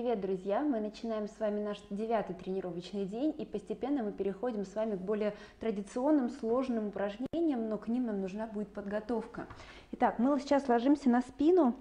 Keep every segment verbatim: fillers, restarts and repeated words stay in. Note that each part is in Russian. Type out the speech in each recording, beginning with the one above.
Привет, друзья! Мы начинаем с вами наш девятый тренировочный день, и постепенно мы переходим с вами к более традиционным, сложным упражнениям, но к ним нам нужна будет подготовка. Итак, мы сейчас ложимся на спину,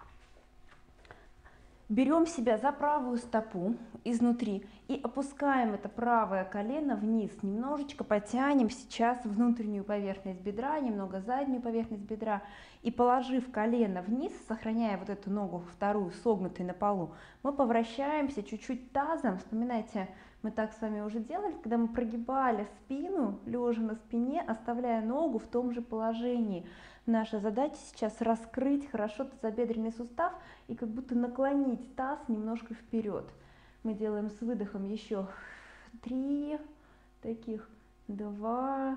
берем себя за правую стопу изнутри и опускаем это правое колено вниз, немножечко потянем сейчас внутреннюю поверхность бедра, немного заднюю поверхность бедра, и положив колено вниз, сохраняя вот эту ногу вторую согнутой на полу, мы повращаемся чуть-чуть тазом. Вспоминайте, мы так с вами уже делали, когда мы прогибали спину, лежа на спине, оставляя ногу в том же положении. Наша задача сейчас раскрыть хорошо тазобедренный сустав и как будто наклонить таз немножко вперед. Мы делаем с выдохом еще три таких, два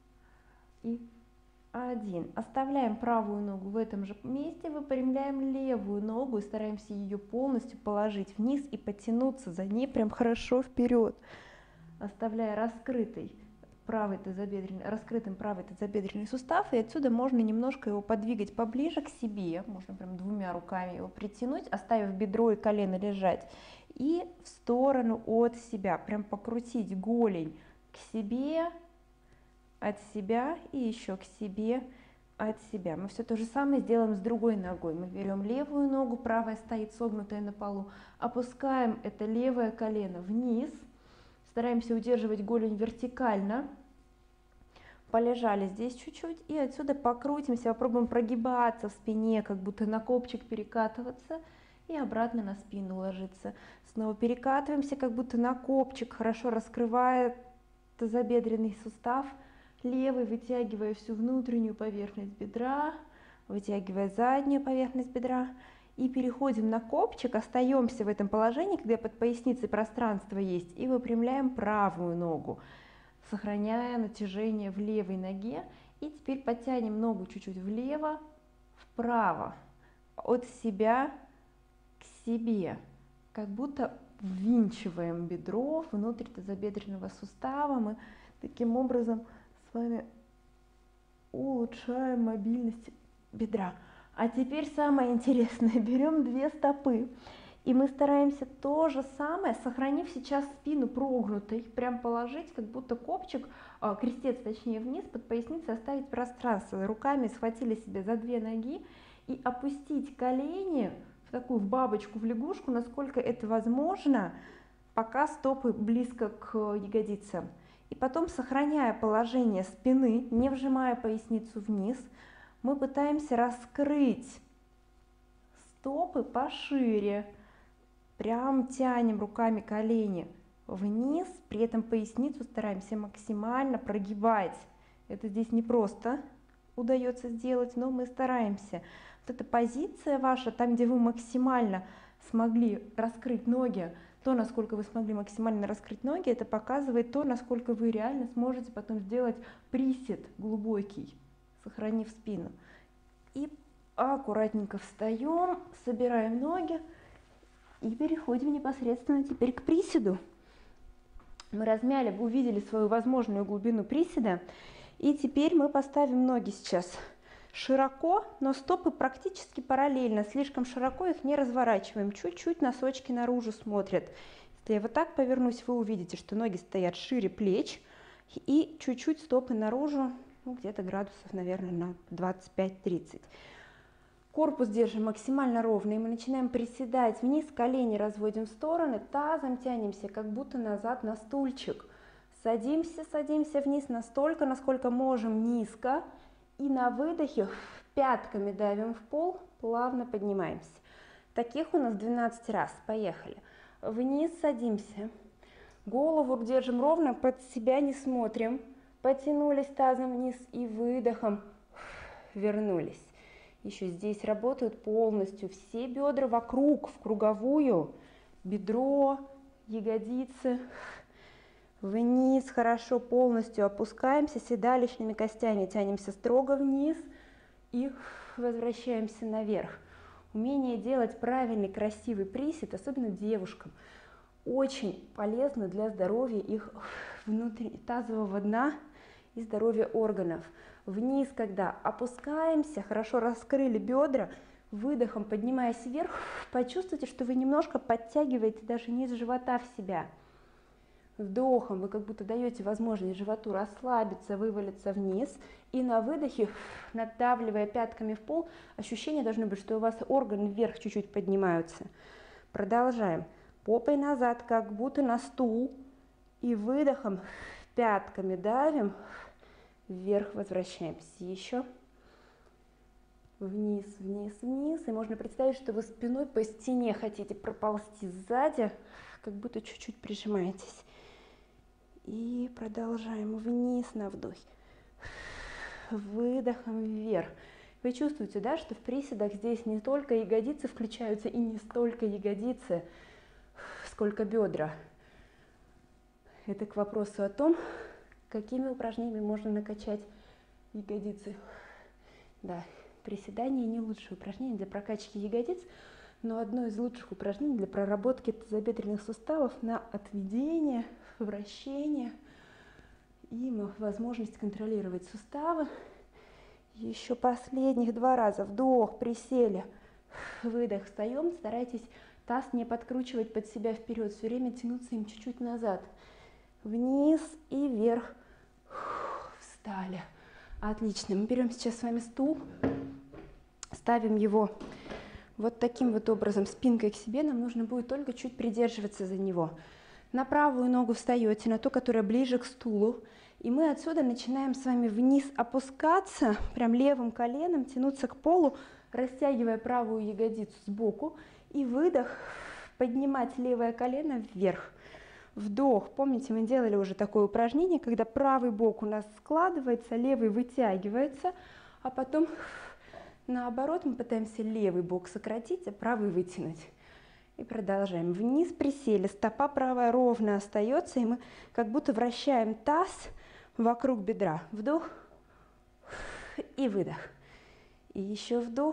и один. Оставляем правую ногу в этом же месте, выпрямляем левую ногу и стараемся ее полностью положить вниз и потянуться за ней прям хорошо вперед, оставляя раскрытый правый тазобедренный, раскрытым правый тазобедренный сустав, и отсюда можно немножко его подвигать поближе к себе, можно прям двумя руками его притянуть, оставив бедро и колено лежать, и в сторону от себя, прям покрутить голень к себе, от себя и еще к себе, от себя. Мы все то же самое сделаем с другой ногой. Мы берем левую ногу, правая стоит согнутая на полу, опускаем это левое колено вниз, стараемся удерживать голень вертикально, полежали здесь чуть-чуть, и отсюда покрутимся, попробуем прогибаться в спине, как будто на копчик перекатываться, и обратно на спину ложиться. Снова перекатываемся, как будто на копчик, хорошо раскрывая тазобедренный сустав, левый, вытягивая всю внутреннюю поверхность бедра, вытягивая заднюю поверхность бедра, и переходим на копчик, остаемся в этом положении, когда под поясницей пространство есть, и выпрямляем правую ногу, сохраняя натяжение в левой ноге, и теперь подтянем ногу чуть-чуть влево, вправо, от себя к себе, как будто ввинчиваем бедро внутрь тазобедренного сустава. Мы таким образом с вами улучшаем мобильность бедра. А теперь самое интересное, берем две стопы, и мы стараемся то же самое, сохранив сейчас спину прогнутой, прям положить, как будто копчик, крестец точнее вниз, под поясницей оставить пространство, руками схватили себя за две ноги и опустить колени в такую в бабочку, в лягушку, насколько это возможно, пока стопы близко к ягодицам. И потом, сохраняя положение спины, не вжимая поясницу вниз, мы пытаемся раскрыть стопы пошире, прям тянем руками колени вниз, при этом поясницу стараемся максимально прогибать. Это здесь не просто удается сделать, но мы стараемся. Вот эта позиция ваша, там, где вы максимально смогли раскрыть ноги, то, насколько вы смогли максимально раскрыть ноги, это показывает то, насколько вы реально сможете потом сделать присед глубокий, сохранив спину. И аккуратненько встаем, собираем ноги и переходим непосредственно теперь к приседу. Мы размяли, вы увидели свою возможную глубину приседа, и теперь мы поставим ноги сейчас широко, но стопы практически параллельно, слишком широко их не разворачиваем, чуть-чуть носочки наружу смотрят. Если я вот так повернусь, вы увидите, что ноги стоят шире плеч, и чуть-чуть стопы наружу, ну, где-то градусов, наверное, на двадцать пять тридцать. Корпус держим максимально ровный, мы начинаем приседать вниз, колени разводим в стороны, тазом тянемся, как будто назад на стульчик. Садимся, садимся вниз настолько, насколько можем низко, и на выдохе пятками давим в пол, плавно поднимаемся. Таких у нас двенадцать раз, поехали. Вниз садимся, голову держим ровно, под себя не смотрим, потянулись тазом вниз и выдохом вернулись. Еще здесь работают полностью все бедра вокруг, в круговую, бедро, ягодицы, вниз, хорошо, полностью опускаемся, седалищными костями тянемся строго вниз и возвращаемся наверх. Умение делать правильный, красивый присед, особенно девушкам, очень полезно для здоровья их внутреннего тазового дна и здоровья органов. Вниз, когда опускаемся, хорошо раскрыли бедра, Выдохом, поднимаясь вверх, почувствуйте, что вы немножко подтягиваете даже низ живота в себя. Вдохом вы как будто даете возможность животу расслабиться, вывалиться вниз. И на выдохе, надавливая пятками в пол, ощущение должно быть, что у вас органы вверх чуть-чуть поднимаются. Продолжаем. Попой назад, как будто на стул. И выдохом пятками давим, вверх возвращаемся. Еще. Вниз, вниз, вниз. И можно представить, что вы спиной по стене хотите проползти сзади, как будто чуть-чуть прижимаетесь. И продолжаем вниз на вдохе. Выдохом вверх. Вы чувствуете, да, что в приседах здесь не только ягодицы включаются и не столько ягодицы, сколько бедра. Это к вопросу о том, какими упражнениями можно накачать ягодицы. Да. Приседания не лучшее упражнение для прокачки ягодиц, но одно из лучших упражнений для проработки тазобедренных суставов на отведение, вращение и возможность контролировать суставы. Еще последних два раза. Вдох, присели, выдох, встаем. Старайтесь таз не подкручивать под себя вперед, все время тянуться им чуть-чуть назад. Вниз и вверх. Встали. Отлично. Мы берем сейчас с вами стул. Ставим его вот таким вот образом, спинкой к себе. Нам нужно будет только чуть придерживаться за него. На правую ногу встаете, на ту, которая ближе к стулу. И мы отсюда начинаем с вами вниз опускаться, прям левым коленом тянуться к полу, растягивая правую ягодицу сбоку. И выдох, поднимать левое колено вверх. Вдох. Помните, мы делали уже такое упражнение, когда правый бок у нас складывается, левый вытягивается, а потом... Наоборот, мы пытаемся левый бок сократить, а правый вытянуть. И продолжаем. Вниз присели, стопа правая ровно остается, и мы как будто вращаем таз вокруг бедра. Вдох и выдох. И еще вдох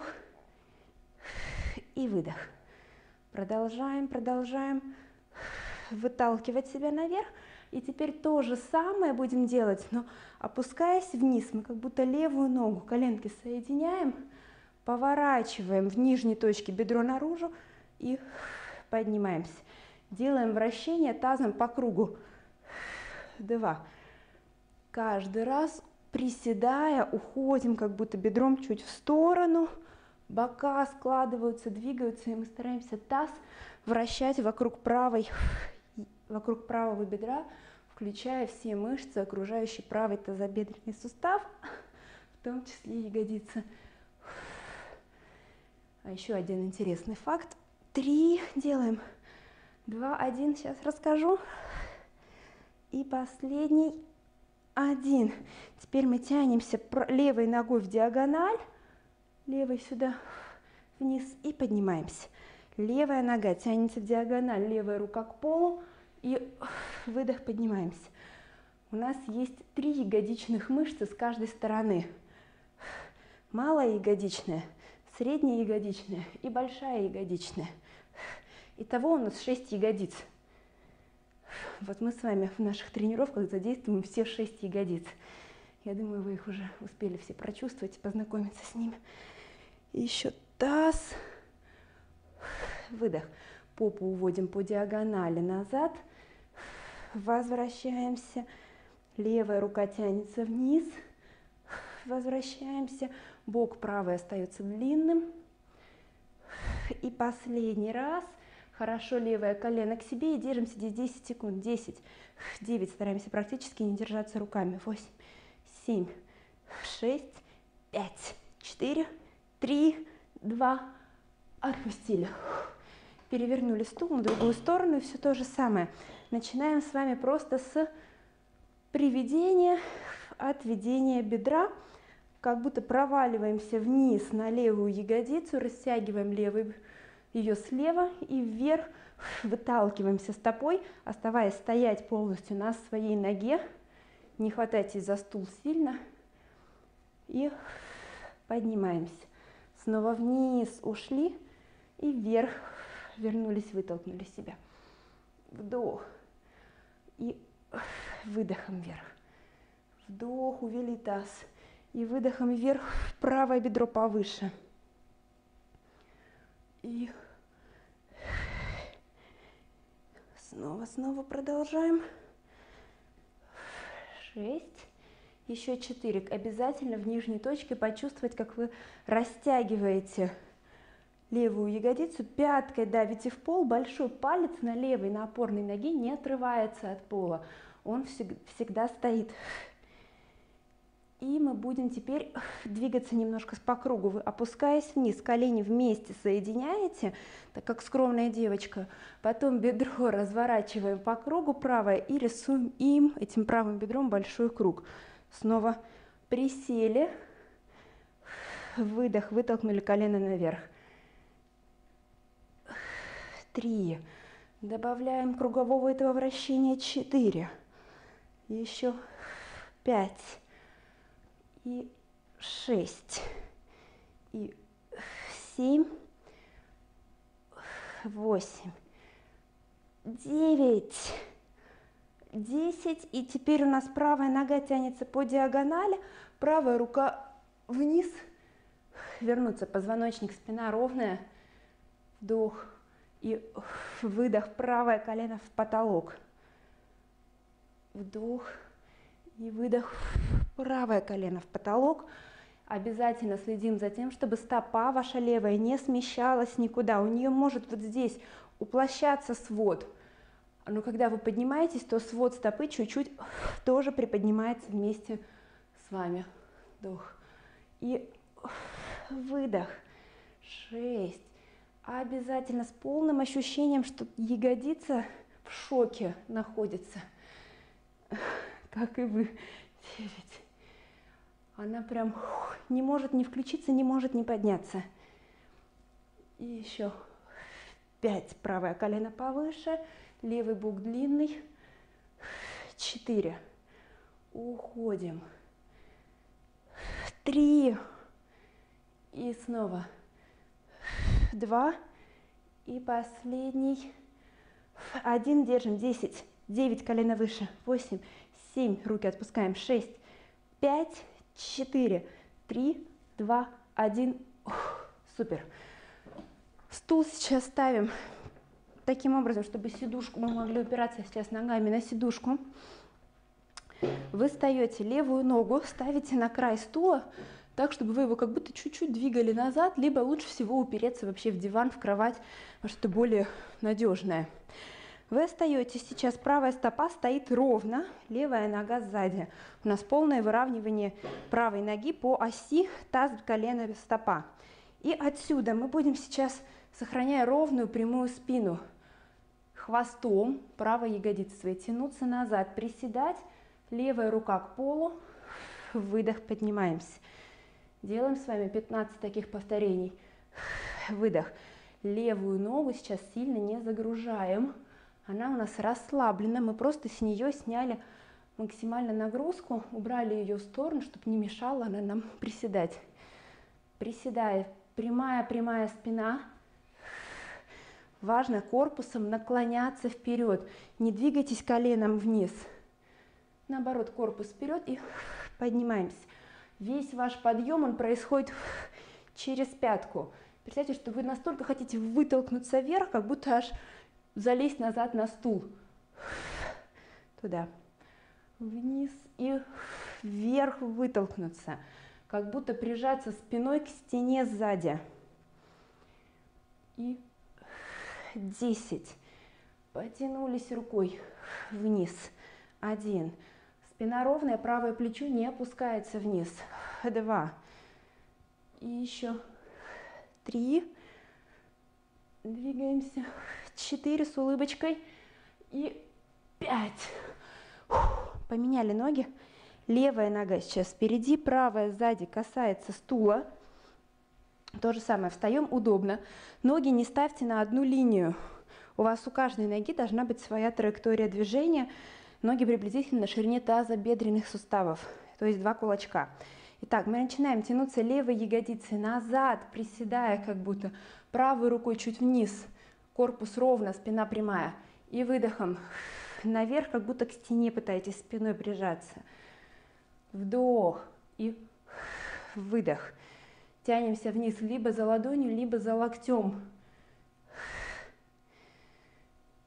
и выдох. Продолжаем, продолжаем выталкивать себя наверх. И теперь то же самое будем делать, но опускаясь вниз, мы как будто левую ногу, коленки соединяем, поворачиваем в нижней точке бедро наружу и поднимаемся. Делаем вращение тазом по кругу. Два. Каждый раз, приседая, уходим как будто бедром чуть в сторону, бока складываются, двигаются, и мы стараемся таз вращать вокруг правой, вокруг правого бедра, включая все мышцы, окружающие правый тазобедренный сустав, в том числе ягодицы. А еще один интересный факт. Три делаем. Два, один. Сейчас расскажу. И последний. Один. Теперь мы тянемся левой ногой в диагональ. Левой сюда вниз и поднимаемся. Левая нога тянется в диагональ, левая рука к полу. И выдох, поднимаемся. У нас есть три ягодичных мышцы с каждой стороны. Малая ягодичная, средняя ягодичная и большая ягодичная. Итого у нас шесть ягодиц. Вот мы с вами в наших тренировках задействуем все шесть ягодиц. Я думаю, вы их уже успели все прочувствовать, познакомиться с ними. И еще таз. Выдох. Попу уводим по диагонали назад. Возвращаемся. Левая рука тянется вниз. Возвращаемся. Бок правый остается длинным. И последний раз. Хорошо, левое колено к себе. И держимся здесь десять секунд. десять, девять. Стараемся практически не держаться руками. восемь, семь, шесть, пять, четыре, три, два. Отпустили. Перевернули стул на другую сторону. И все то же самое. Начинаем с вами просто с приведения, отведения бедра. Как будто проваливаемся вниз на левую ягодицу, растягиваем левый ее слева и вверх, выталкиваемся стопой, оставаясь стоять полностью на своей ноге. Не хватайтесь за стул сильно. И поднимаемся. Снова вниз ушли и вверх вернулись, вытолкнули себя. Вдох и выдохом вверх. Вдох, увели таз. И выдохом вверх, правое бедро повыше. И снова, снова продолжаем. Шесть. Еще четыре. Обязательно в нижней точке почувствовать, как вы растягиваете левую ягодицу, пяткой давите в пол, большой палец на левой, на опорной ноге не отрывается от пола. Он всегда стоит. И мы будем теперь двигаться немножко по кругу. Вы, опускаясь вниз, колени вместе соединяете, так как скромная девочка. Потом бедро разворачиваем по кругу правое и рисуем им, этим правым бедром, большой круг. Снова присели, выдох, вытолкнули колено наверх. Три. Добавляем кругового этого вращения. Четыре. Еще пять. И шесть. И семь. Восемь. Девять. Десять. И теперь у нас правая нога тянется по диагонали. Правая рука вниз. Вернуться. Позвоночник, спина ровная. Вдох. И выдох, правое колено в потолок. Вдох и выдох, правое колено в потолок. Обязательно следим за тем, чтобы стопа ваша левая не смещалась никуда. У нее может вот здесь уплощаться свод. Но когда вы поднимаетесь, то свод стопы чуть-чуть тоже приподнимается вместе с вами. Вдох и выдох. Шесть. Обязательно с полным ощущением, что ягодица в шоке находится, как и вы. Девять. Она прям не может не включиться, не может не подняться. И еще пять. Правое колено повыше, левый бок длинный. Четыре. Уходим. Три. И снова. Два. И последний. Один. Держим. Десять. Девять. Колено выше. Восемь. Семь. Руки отпускаем. Шесть. Пять. Четыре. Три. Два. Один. Супер. Стул сейчас ставим таким образом, чтобы сидушку мы могли упираться сейчас ногами на сидушку. Вы встаете, левую ногу ставите на край стула, так, чтобы вы его как будто чуть-чуть двигали назад, либо лучше всего упереться вообще в диван, в кровать, потому что это более надежное. Вы остаетесь сейчас, правая стопа стоит ровно, левая нога сзади. У нас полное выравнивание правой ноги по оси таз, колено, стопа. И отсюда мы будем сейчас, сохраняя ровную прямую спину, хвостом правой ягодицы своей тянуться назад, приседать, левая рука к полу, выдох, поднимаемся. Делаем с вами пятнадцать таких повторений. Выдох. Левую ногу сейчас сильно не загружаем. Она у нас расслаблена. Мы просто с нее сняли максимально нагрузку, убрали ее в сторону, чтобы не мешала она нам приседать. Приседая. Прямая-прямая спина. Важно корпусом наклоняться вперед. Не двигайтесь коленом вниз. Наоборот, корпус вперед и поднимаемся. Весь ваш подъем, он происходит через пятку. Представьте, что вы настолько хотите вытолкнуться вверх, как будто аж залезть назад на стул. Туда. Вниз и вверх вытолкнуться. Как будто прижаться спиной к стене сзади. И десять. Потянулись рукой вниз. Один. Спина ровная, правое плечо не опускается вниз. Два. И еще три. Двигаемся. Четыре с улыбочкой. И пять. Поменяли ноги. Левая нога сейчас впереди, правая сзади касается стула. То же самое. Встаем удобно. Ноги не ставьте на одну линию. У вас у каждой ноги должна быть своя траектория движения. Ноги приблизительно на ширине таза бедренных суставов, то есть два кулачка. Итак, мы начинаем тянуться левой ягодицей назад, приседая как будто, правой рукой чуть вниз, корпус ровно, спина прямая. И выдохом наверх, как будто к стене пытаетесь спиной прижаться. Вдох и выдох. Тянемся вниз либо за ладонью, либо за локтем.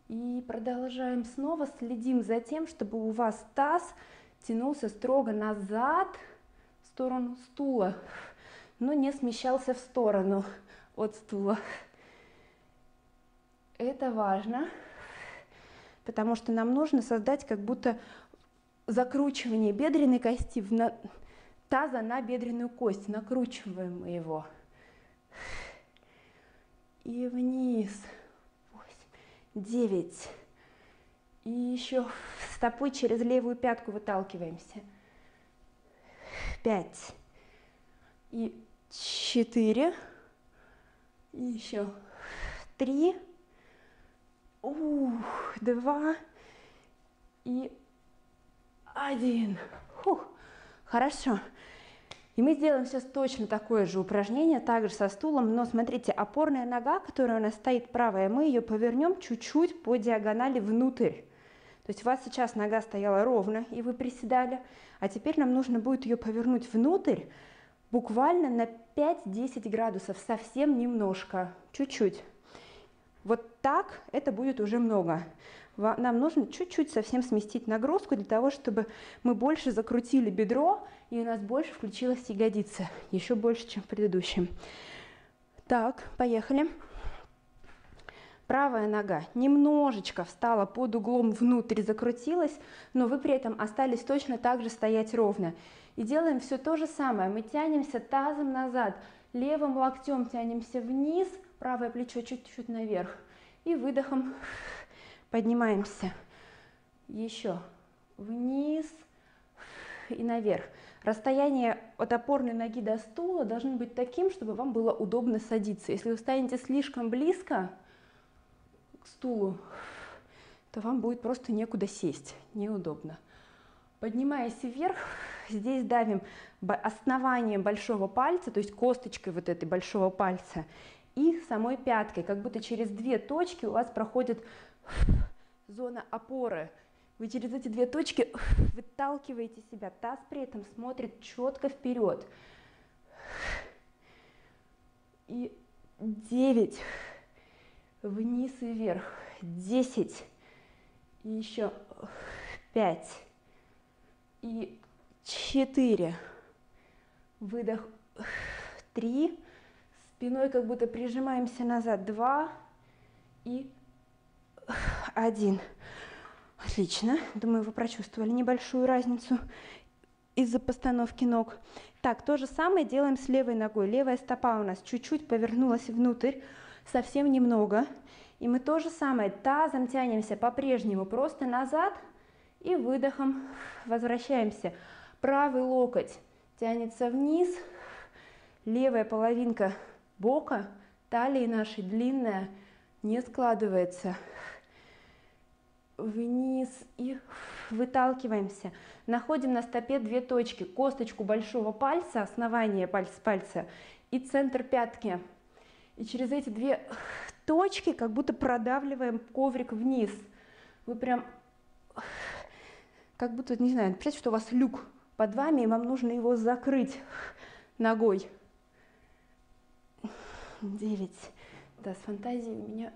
И продолжаем снова, следим за тем, чтобы у вас таз тянулся строго назад, в сторону стула, но не смещался в сторону от стула. Это важно, потому что нам нужно создать как будто закручивание бедренной кости в на... таза на бедренную кость. Накручиваем мы его. И вниз. девять. И еще стопой через левую пятку выталкиваемся. пять. И четыре. И еще три. Ух, два. И один. Фух, хорошо. И мы сделаем сейчас точно такое же упражнение, также со стулом, но смотрите, опорная нога, которая у нас стоит правая, мы ее повернем чуть-чуть по диагонали внутрь. То есть у вас сейчас нога стояла ровно, и вы приседали, а теперь нам нужно будет ее повернуть внутрь, буквально на пять-десять градусов, совсем немножко, чуть-чуть. Вот так это будет уже много. Нам нужно чуть-чуть совсем сместить нагрузку для того, чтобы мы больше закрутили бедро, и у нас больше включилась ягодица, еще больше, чем в предыдущем. Так, поехали. Правая нога немножечко встала под углом внутрь, закрутилась, но вы при этом остались точно так же стоять ровно. И делаем все то же самое. Мы тянемся тазом назад, левым локтем тянемся вниз, правое плечо чуть-чуть наверх, и выдохом поднимаемся. Еще вниз и наверх. Расстояние от опорной ноги до стула должно быть таким, чтобы вам было удобно садиться. Если вы станете слишком близко к стулу, то вам будет просто некуда сесть, неудобно. Поднимаясь вверх, здесь давим основанием большого пальца, то есть косточкой вот этой большого пальца, и самой пяткой, как будто через две точки у вас проходит зона опоры. Вы через эти две точки выталкиваете себя. Таз при этом смотрит четко вперед. И девять. Вниз и вверх. Десять. И еще пять. И четыре. Выдох. Три. Спиной как будто прижимаемся назад. Два. И один. Отлично. Думаю, вы прочувствовали небольшую разницу из-за постановки ног. Так, то же самое делаем с левой ногой. Левая стопа у нас чуть-чуть повернулась внутрь, совсем немного. И мы то же самое тазом тянемся по-прежнему просто назад и выдохом возвращаемся. Правый локоть тянется вниз, левая половинка бока, талии нашей длинная, не складывается. Вниз и выталкиваемся. Находим на стопе две точки. Косточку большого пальца, основание пальца, пальца и центр пятки. И через эти две точки как будто продавливаем коврик вниз. Вы прям, как будто, не знаю, представьте, что у вас люк под вами, и вам нужно его закрыть ногой. Девять. Да, с фантазией у меня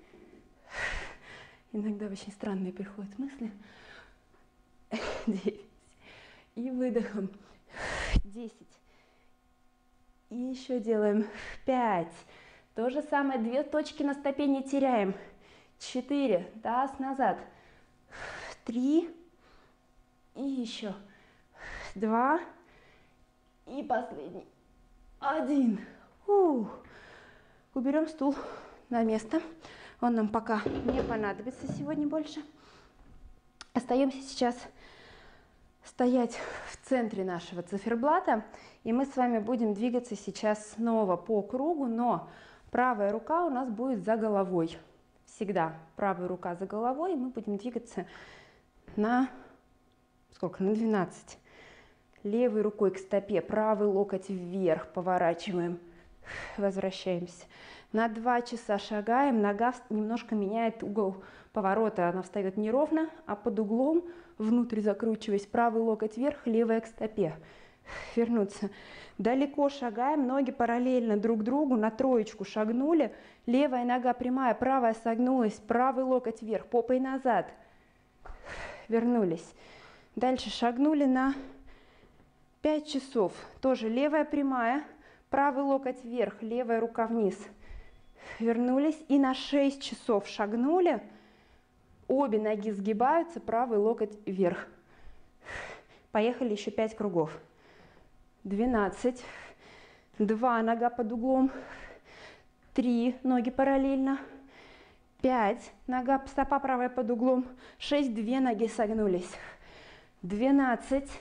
иногда очень странные приходят мысли. Девять. И выдохом. Десять. И еще делаем пять. То же самое, две точки на стопе не теряем. Четыре. Таз назад. Три. И еще. Два. И последний. Один. Ух. Уберем стул на место. Он нам пока не понадобится сегодня больше. Остаемся сейчас стоять в центре нашего циферблата. И мы с вами будем двигаться сейчас снова по кругу, но правая рука у нас будет за головой. Всегда правая рука за головой. И мы будем двигаться на сколько? На двенадцать. Левой рукой к стопе, правый локоть вверх, поворачиваем, возвращаемся. На два часа шагаем, нога немножко меняет угол поворота, она встает не ровно, а под углом, внутрь закручиваясь, правый локоть вверх, левая к стопе. Вернуться. Далеко шагаем, ноги параллельно друг другу, на троечку шагнули. Левая нога прямая, правая согнулась, правый локоть вверх, попой назад. Вернулись. Дальше шагнули на пять часов. Тоже левая прямая, правый локоть вверх, левая рука вниз. Вернулись и на шесть часов шагнули. Обе ноги сгибаются, правый локоть вверх. Поехали еще пять кругов. двенадцать. два, нога под углом. три, ноги параллельно. пять, нога, стопа правая под углом. шесть, две ноги согнулись. двенадцать.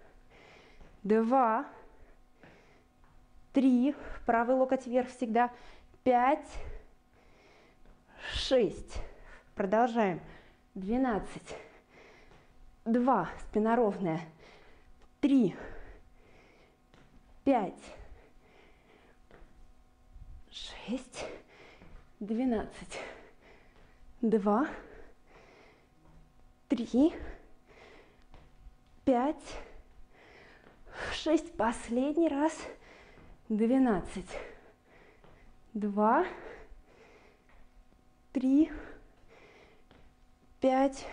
два. три, правый локоть вверх всегда. пять. шесть. Продолжаем. двенадцать. два, спина ровная. три. пять. шесть. двенадцать. два. три. пять. шесть. Последний раз. двенадцать. два. три. пять.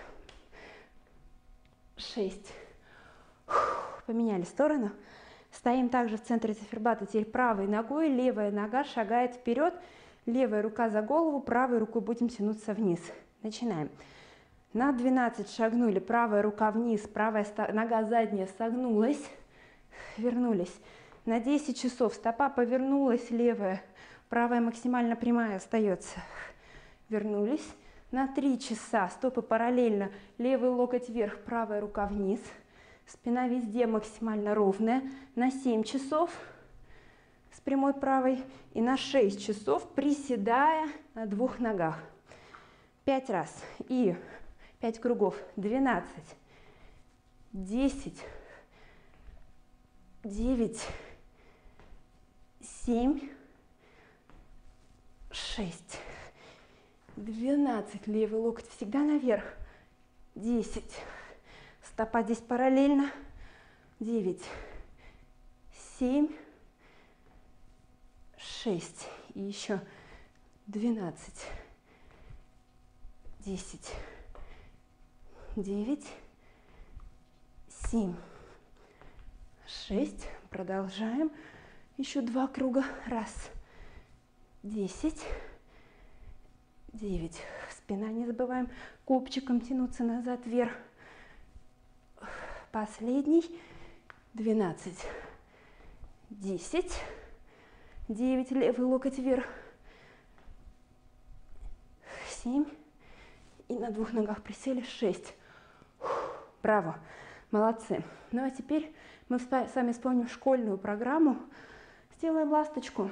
шесть. Поменяли сторону. Стоим также в центре циферблата. Теперь правой ногой, левая нога шагает вперед. Левая рука за голову, правой рукой будем тянуться вниз. Начинаем. На двенадцать шагнули, правая рука вниз, правая нога задняя согнулась. Вернулись. На десять часов стопа повернулась, левая, правая максимально прямая остается. Вернулись. На три часа стопы параллельно, левый локоть вверх, правая рука вниз. Спина везде максимально ровная. На семь часов с прямой правой и на шесть часов приседая на двух ногах. пять раз и пять кругов. двенадцать, десять, девять, семь, шесть, двенадцать. Левый локоть всегда наверх. десять. Стопа здесь параллельно. девять, семь, шесть. И еще двенадцать, десять, девять, семь, шесть. Продолжаем. Еще два круга. Раз, десять, девять. Спина не забываем. Копчиком тянуться назад, вверх. Последний. двенадцать, десять, девять. Левый локоть вверх. семь. И на двух ногах присели. шесть. Браво. Молодцы. Ну а теперь мы с вами вспомним школьную программу. Сделаем ласточку.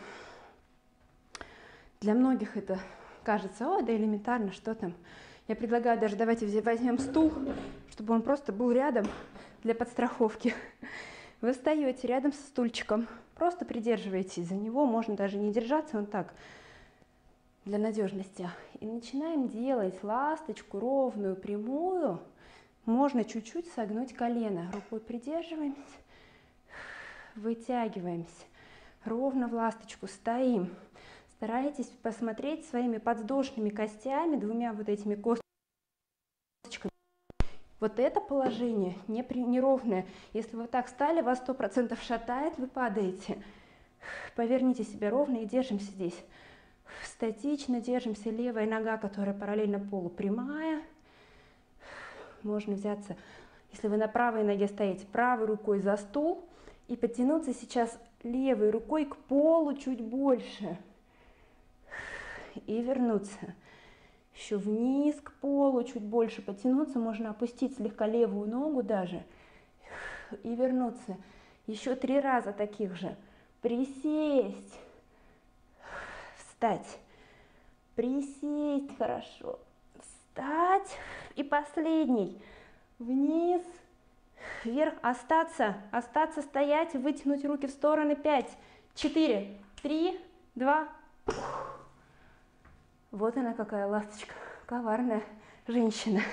Для многих это кажется, о, да элементарно, что там. Я предлагаю даже давайте возьмем стул, чтобы он просто был рядом для подстраховки. Вы встаете рядом со стульчиком, просто придерживаетесь за него, можно даже не держаться, он так, для надежности. И начинаем делать ласточку ровную, прямую. Можно чуть-чуть согнуть колено. Рукой придерживаемся, вытягиваемся. Ровно в ласточку стоим. Старайтесь посмотреть своими подвздошными костями, двумя вот этими косточками. Вот это положение неровное. Если вы так встали, вас сто процентов шатает, вы падаете. Поверните себя ровно и держимся здесь. Статично держимся. Левая нога, которая параллельно полу, прямая. Можно взяться, если вы на правой ноге стоите, правой рукой за стул и потянуться сейчас левой рукой к полу чуть больше. И вернуться. Еще вниз к полу чуть больше потянуться. Можно опустить слегка левую ногу даже. И вернуться. Еще три раза таких же. Присесть. Встать. Присесть. Хорошо. Встать. И последний. Вниз. Вверх. Остаться. Остаться стоять. Вытянуть руки в стороны. Пять. Четыре. Три. Два. Вот она какая ласточка, коварная женщина.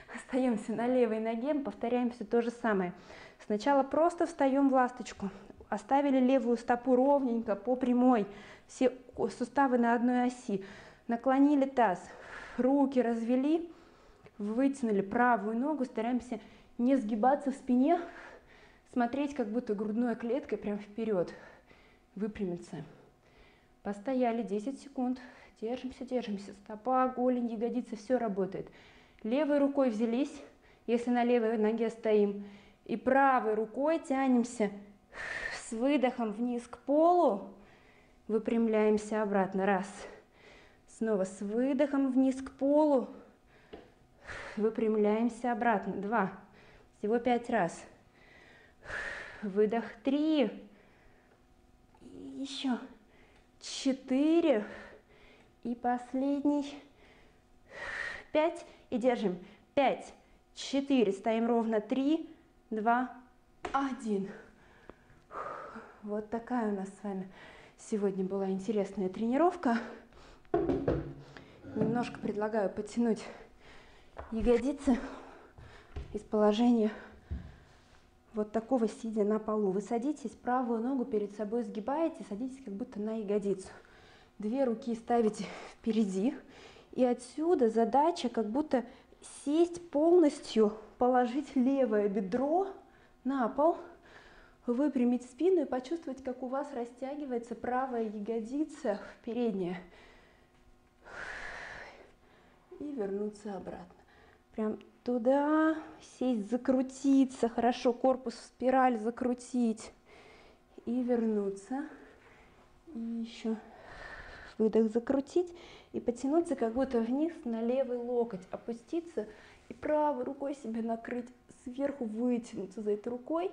Остаемся на левой ноге, повторяем все то же самое. Сначала просто встаем в ласточку. Оставили левую стопу ровненько по прямой, все суставы на одной оси. Наклонили таз, руки развели, вытянули правую ногу, стараемся не сгибаться в спине, смотреть как будто грудной клеткой прям вперед, выпрямиться. Постояли десять секунд, держимся, держимся, стопа, голень, ягодицы, все работает. Левой рукой взялись, если на левой ноге стоим, и правой рукой тянемся с выдохом вниз к полу, выпрямляемся обратно, раз. Снова с выдохом вниз к полу, выпрямляемся обратно, два. Всего пять раз. Выдох, три. И еще четыре. И последний. Пять. И держим. Пять, четыре. Стоим ровно. Три, два, один. Вот такая у нас с вами сегодня была интересная тренировка. Немножко предлагаю подтянуть ягодицы из положения вот такого сидя на полу. Вы садитесь, правую ногу перед собой сгибаете, садитесь как будто на ягодицу. Две руки ставите впереди. И отсюда задача как будто сесть полностью, положить левое бедро на пол, выпрямить спину и почувствовать, как у вас растягивается правая ягодица передняя. И вернуться обратно. Прям туда сесть, закрутиться, хорошо, корпус в спираль закрутить. И вернуться. И еще выдох закрутить. И потянуться как будто вниз на левый локоть. Опуститься и правой рукой себя накрыть. Сверху вытянуться за этой рукой.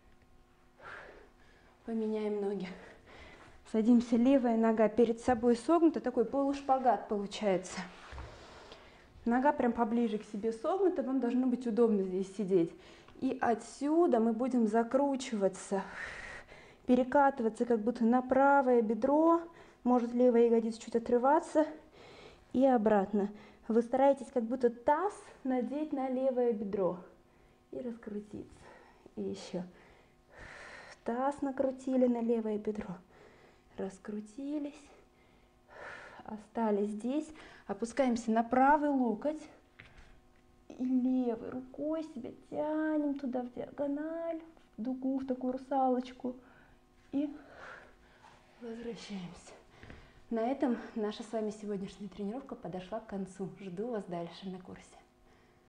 Поменяем ноги. Садимся, левая нога перед собой согнута. Такой полушпагат получается. Нога прям поближе к себе согнута, вам должно быть удобно здесь сидеть. И отсюда мы будем закручиваться, перекатываться как будто на правое бедро, может левая ягодица чуть отрываться и обратно. Вы стараетесь как будто таз надеть на левое бедро и раскрутиться. И еще. Таз накрутили на левое бедро, раскрутились. Остались здесь, опускаемся на правый локоть и левой рукой себя тянем туда в диагональ, в дугу, в такую русалочку и возвращаемся. На этом наша с вами сегодняшняя тренировка подошла к концу. Жду вас дальше на курсе.